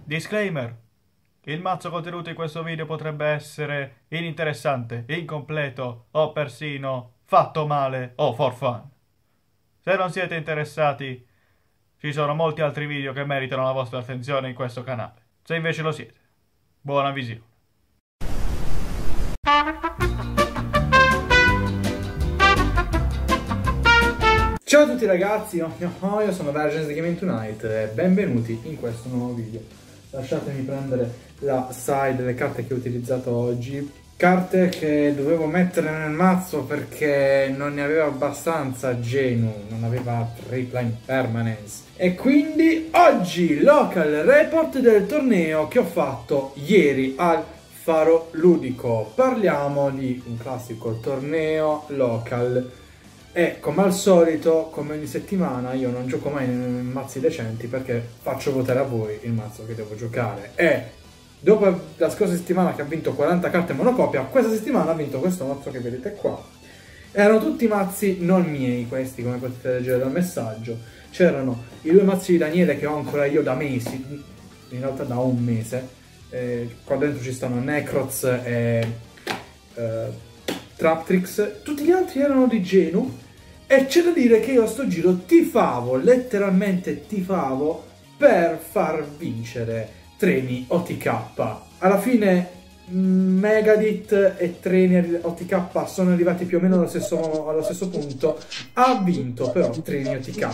Disclaimer. Il mazzo contenuto in questo video potrebbe essere ininteressante, incompleto o persino fatto male o for fun. Se non siete interessati, ci sono molti altri video che meritano la vostra attenzione in questo canale. Se invece lo siete, buona visione. Ciao a tutti ragazzi, io sono Vergence di Gaming Tonight e benvenuti in questo nuovo video. Lasciatemi prendere la side delle carte che ho utilizzato oggi. Carte che dovevo mettere nel mazzo perché non ne aveva abbastanza Genu, non aveva tripla impermanence. E quindi oggi local report del torneo che ho fatto ieri al Faro Ludico. Parliamo di un classico torneo local. E come al solito, come ogni settimana, io non gioco mai in mazzi decenti perché faccio votare a voi il mazzo che devo giocare. E dopo la scorsa settimana che ha vinto 40 carte monocopia, questa settimana ha vinto questo mazzo che vedete qua. Erano tutti mazzi non miei questi, come potete leggere dal messaggio. C'erano i due mazzi di Daniele che ho ancora io da mesi, in realtà da un mese. Qua dentro ci stanno Necroz e Traptrix. Tutti gli altri erano di Genu. E c'è da dire che io a sto giro tifavo, letteralmente tifavo, per far vincere Treni OTK. Alla fine Megadit e Treni OTK sono arrivati più o meno allo stesso punto. Ha vinto però Treni OTK.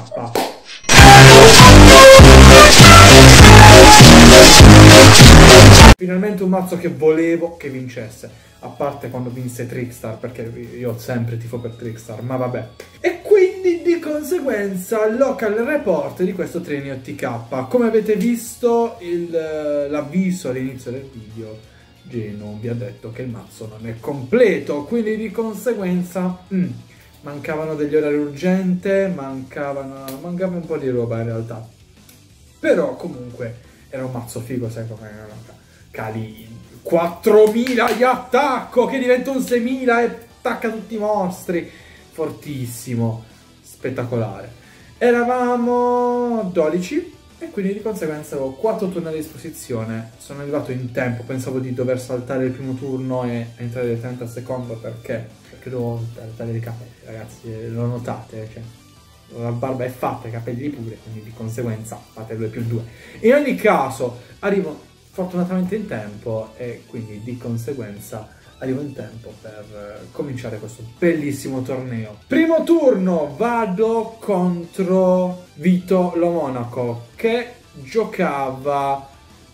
Finalmente un mazzo che volevo che vincesse. A parte quando vinse Trickstar, perché io sempre tifo per Trickstar, ma vabbè. E quindi di conseguenza local report di questo Treni OTK. Come avete visto l'avviso all'inizio del video, Genu vi ha detto che il mazzo non è completo, quindi di conseguenza mancavano degli orari urgenti, mancava un po' di roba in realtà. Però comunque era un mazzo figo, sai come cali 4000 di attacco che diventa un 6000 e attacca tutti i mostri. Fortissimo, spettacolare. Eravamo 12 e quindi di conseguenza avevo 4 turni a disposizione. Sono arrivato in tempo, pensavo di dover saltare il primo turno e entrare direttamente al secondo perché dovevo tagliare i capelli, ragazzi, lo notate, cioè la barba è fatta, i capelli pure, quindi di conseguenza fate 2+2. In ogni caso arrivo fortunatamente in tempo e quindi di conseguenza arrivo in tempo per cominciare questo bellissimo torneo. Primo turno vado contro Vito Lo Monaco che giocava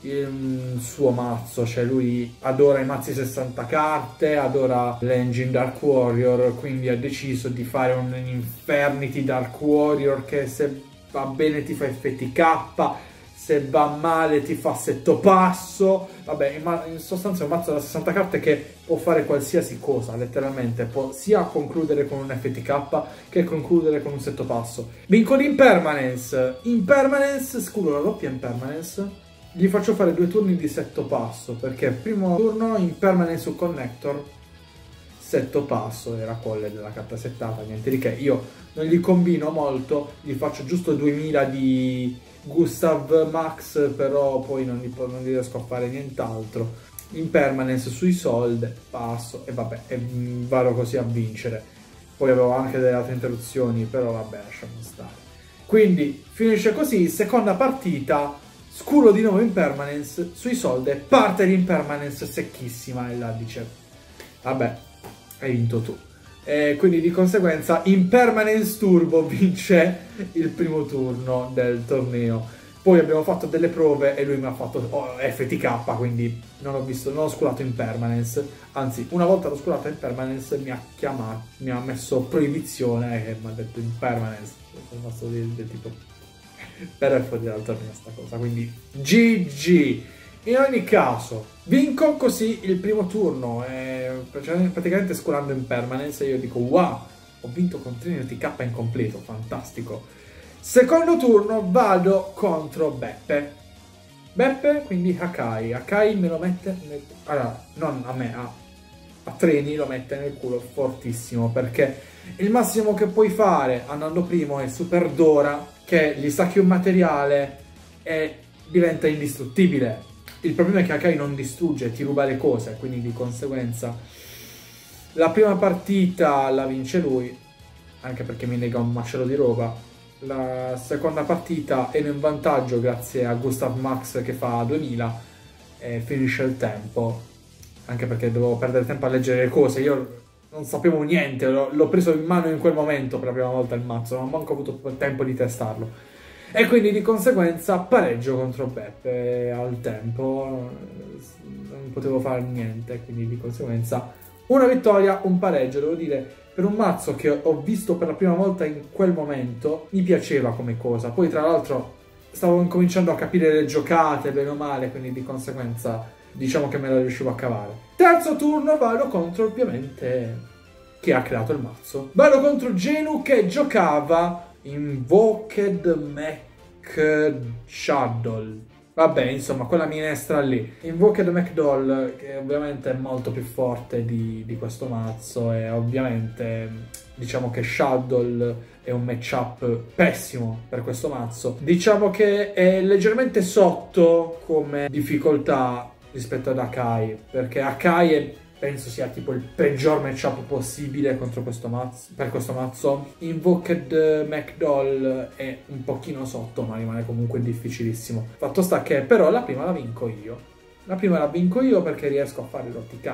il suo mazzo, cioè lui adora i mazzi 60 carte, adora l'engine Dark Warrior, quindi ha deciso di fare un Infernity Dark Warrior che se va bene ti fa effetti K, se va male ti fa settopasso. Vabbè, in sostanza è un mazzo da 60 carte che può fare qualsiasi cosa, letteralmente. Può sia concludere con un FTK che concludere con un settopasso. Vinco l'impermanence. Impermanence, scudo la doppia impermanence. Gli faccio fare 2 turni di settopasso, perché primo turno impermanence su connector, settopasso, era quelle della carta settata, niente di che. Io non gli combino molto, gli faccio giusto 2000 di Gustav Max, però poi non gli riesco a fare nient'altro. Impermanence sui sold, passo e vabbè, e vado così a vincere. Poi avevo anche delle altre interruzioni, però vabbè, lasciamo stare. Quindi finisce così, seconda partita, sculo di nuovo impermanence sui sold e parte l'impermanence secchissima e là dice vabbè, hai vinto tu. E quindi di conseguenza Impermanence Turbo vince il primo turno del torneo. Poi abbiamo fatto delle prove e lui mi ha fatto FTK, quindi non ho sculato Impermanence. Anzi, una volta l'ho sculato Impermanence mi ha chiamato, mi ha messo proibizione e mi ha detto Impermanence. Del tipo però è fuori dal torneo sta cosa, quindi GG. In ogni caso, vinco così il primo turno, praticamente sculando Impermanence, e io dico wow, ho vinto con Treni OTK incompleto, fantastico. Secondo turno vado contro Beppe. Beppe, quindi Hakai. Hakai me lo mette nel... Allora, non a me, a Treni lo mette nel culo fortissimo, perché il massimo che puoi fare andando primo è Super Dora, che gli sacchi un materiale e diventa indistruttibile. Il problema è che Akai non distrugge, ti ruba le cose, quindi di conseguenza la prima partita la vince lui, anche perché mi nega un macello di roba. La seconda partita è in vantaggio grazie a Gustav Max che fa 2000 e finisce il tempo, anche perché dovevo perdere tempo a leggere le cose. Io non sapevo niente, l'ho preso in mano in quel momento per la prima volta il mazzo, non ho manco avuto tempo di testarlo. E quindi di conseguenza pareggio contro Beppe al tempo, non potevo fare niente, quindi di conseguenza una vittoria, un pareggio. Devo dire, per un mazzo che ho visto per la prima volta in quel momento, mi piaceva come cosa. Poi tra l'altro stavo incominciando a capire le giocate bene o male, quindi di conseguenza diciamo che me la riuscivo a cavare. Terzo turno vado contro ovviamente chi ha creato il mazzo. Vado contro Genu che giocava Invoked Mech Shadow. Vabbè, insomma, quella minestra lì. Invoked McDoll, che ovviamente è molto più forte di questo mazzo, e ovviamente diciamo che Shadow è un matchup pessimo per questo mazzo. Diciamo che è leggermente sotto come difficoltà rispetto ad Akai, perché Akai penso sia tipo il peggior matchup possibile contro questo mazzo, per questo mazzo. Invoked McDoll è un pochino sotto, ma rimane comunque difficilissimo. Fatto sta che però la prima la vinco io. La prima la vinco io perché riesco a fare l'OTK.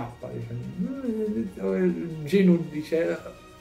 Genu dice: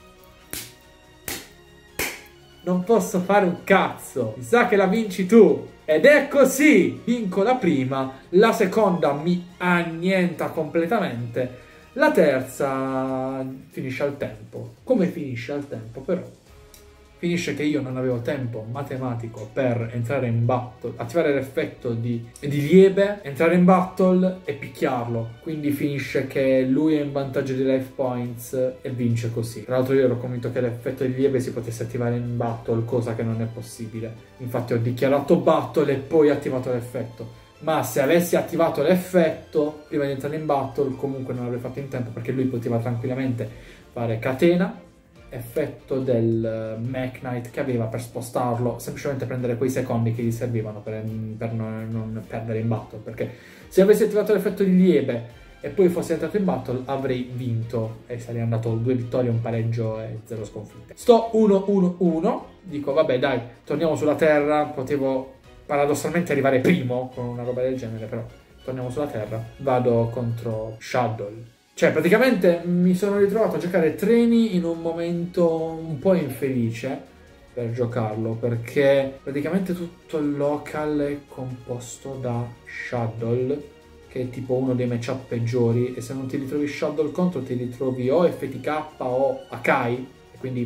non posso fare un cazzo, mi sa che la vinci tu. Ed è così, vinco la prima, la seconda mi annienta completamente, la terza finisce al tempo. Come finisce al tempo però? Finisce che io non avevo tempo matematico per entrare in battle, attivare l'effetto di lieve, entrare in battle e picchiarlo. Quindi finisce che lui è in vantaggio di life points e vince così. Tra l'altro io ero convinto che l'effetto di lieve si potesse attivare in battle, cosa che non è possibile. Infatti ho dichiarato battle e poi attivato l'effetto. Ma se avessi attivato l'effetto prima di entrare in battle comunque non l'avrei fatto in tempo, perché lui poteva tranquillamente fare catena, effetto del Mech Knight che aveva per spostarlo, semplicemente prendere quei secondi che gli servivano per non perdere in battle, perché se avessi attivato l'effetto di lieve e poi fossi entrato in battle avrei vinto e sarei andato 2 vittorie, un pareggio e 0 sconfitte. Sto 1-1-1, dico vabbè dai, torniamo sulla terra, potevo paradossalmente arrivare primo con una roba del genere, però torniamo sulla terra, vado contro Shadow. Cioè, praticamente mi sono ritrovato a giocare treni in un momento un po' infelice per giocarlo, perché praticamente tutto il local è composto da Shadow, che è tipo uno dei matchup peggiori, e se non ti ritrovi Shadow contro ti ritrovi o FTK o Akai, e quindi...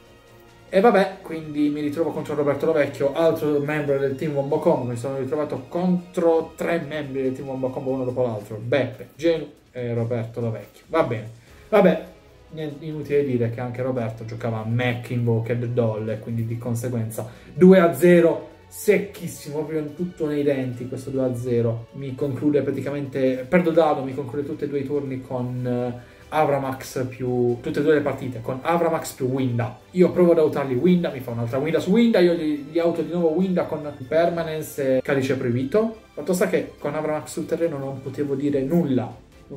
E vabbè, quindi mi ritrovo contro Roberto Lovecchio, altro membro del team Wombo Combo. Mi sono ritrovato contro 3 membri del team Wombo Combo uno dopo l'altro: Beppe, Genu e Roberto Lovecchio. Va bene. Vabbè, inutile dire che anche Roberto giocava a Mech Invoked Doll e quindi di conseguenza 2-0 secchissimo, proprio tutto nei denti questo 2-0. Mi conclude praticamente, perdo dado, mi conclude tutti e due i turni con Avramax più tutte e due le partite con Avramax più Winda. Io provo ad autarli Winda, mi fa un'altra Winda su Winda, io gli auto di nuovo Winda con Permanence e Calice Proibito. Fatto sta che con Avramax sul terreno non potevo dire nulla,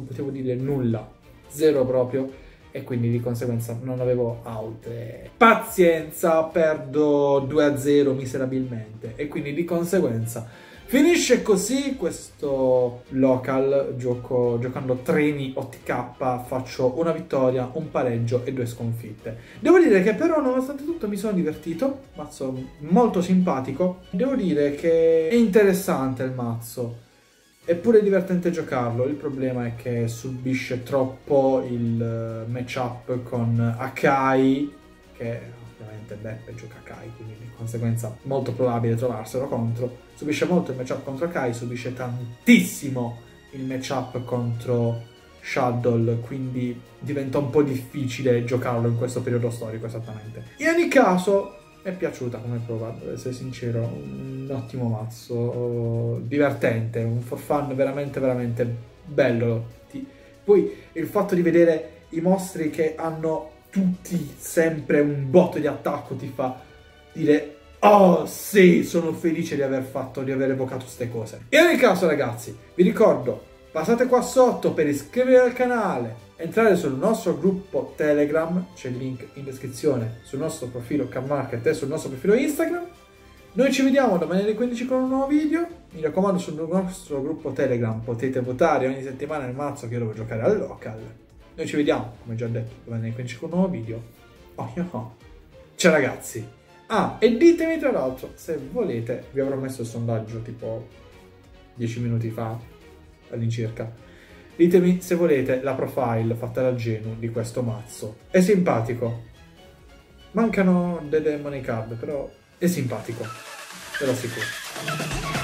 zero proprio, e quindi di conseguenza non avevo out. Pazienza, perdo 2-0 miserabilmente e quindi di conseguenza finisce così questo local. Giocando treni OTK faccio una vittoria, un pareggio e 2 sconfitte. Devo dire che però nonostante tutto mi sono divertito, mazzo molto simpatico. Devo dire che è interessante il mazzo, è pure divertente giocarlo. Il problema è che subisce troppo il matchup con Akai, che ovviamente Beppe gioca Akai, quindi di conseguenza molto probabile trovarselo contro. Subisce molto il matchup contro Akai, subisce tantissimo il matchup contro Shadow, quindi diventa un po' difficile giocarlo in questo periodo storico esattamente. In ogni caso mi è piaciuta come prova, devo essere sincero, un ottimo mazzo, divertente, un for fun veramente veramente bello. Poi il fatto di vedere i mostri che hanno tutti sempre un botto di attacco ti fa dire Oh sì, sono felice di aver evocato queste cose. In ogni caso ragazzi, vi ricordo, passate qua sotto per iscrivervi al canale, entrare sul nostro gruppo Telegram, c'è il link in descrizione, sul nostro profilo CamMarket e sul nostro profilo Instagram. Noi ci vediamo domani alle 15 con un nuovo video. Mi raccomando, sul nostro gruppo Telegram potete votare ogni settimana nel mazzo che io devo giocare al local. Noi ci vediamo, come già detto, domani alle 15 con un nuovo video. Oh. Ciao ragazzi. Ah, e ditemi tra l'altro, se volete, vi avrò messo il sondaggio tipo 10 minuti fa, all'incirca. Ditemi se volete la profile fatta da Genu di questo mazzo. È simpatico. Mancano delle money card, però è simpatico, ve lo assicuro.